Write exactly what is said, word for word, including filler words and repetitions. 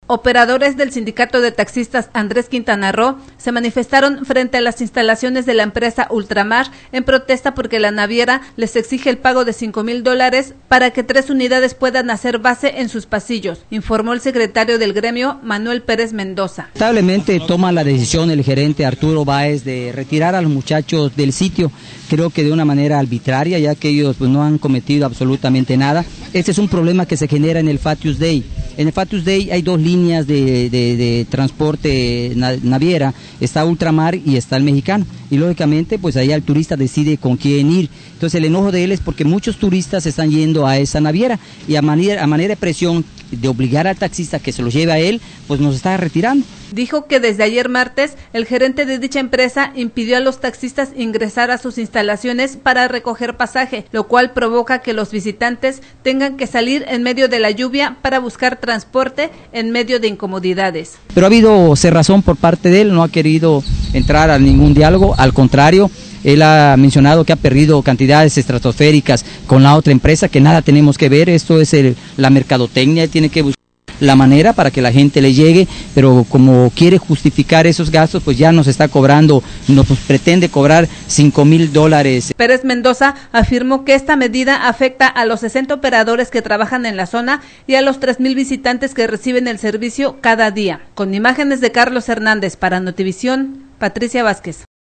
Operadores del Sindicato de Taxistas Andrés Quintana Roo se manifestaron frente a las instalaciones de la empresa Ultramar en protesta porque la naviera les exige el pago de cinco mil dólares para que tres unidades puedan hacer base en sus pasillos, informó el secretario del gremio, Manuel Pérez Mendoza. Lamentablemente toma la decisión el gerente Arturo Báez de retirar a los muchachos del sitio, creo que de una manera arbitraria, ya que ellos pues, no han cometido absolutamente nada. Este es un problema que se genera en el Fatius Day. En el Fatius Day hay dos líneas de, de, de transporte naviera, está Ultramar y está el Mexicano, y lógicamente pues ahí el turista decide con quién ir. Entonces el enojo de él es porque muchos turistas están yendo a esa naviera y a manera, a manera de presión de obligar al taxista que se lo lleve a él, pues nos está retirando. Dijo que desde ayer martes el gerente de dicha empresa impidió a los taxistas ingresar a sus instalaciones para recoger pasaje, lo cual provoca que los visitantes tengan que salir en medio de la lluvia para buscar transporte en medio de incomodidades. Pero ha habido cerrazón por parte de él, no ha querido entrar a ningún diálogo, al contrario, él ha mencionado que ha perdido cantidades estratosféricas con la otra empresa, que nada tenemos que ver, esto es el, la mercadotecnia, él tiene que buscar la manera para que la gente le llegue, pero como quiere justificar esos gastos, pues ya nos está cobrando, nos pues, pretende cobrar cinco mil dólares. Pérez Mendoza afirmó que esta medida afecta a los sesenta operadores que trabajan en la zona y a los tres mil visitantes que reciben el servicio cada día. Con imágenes de Carlos Hernández para Notivisión, Patricia Vázquez.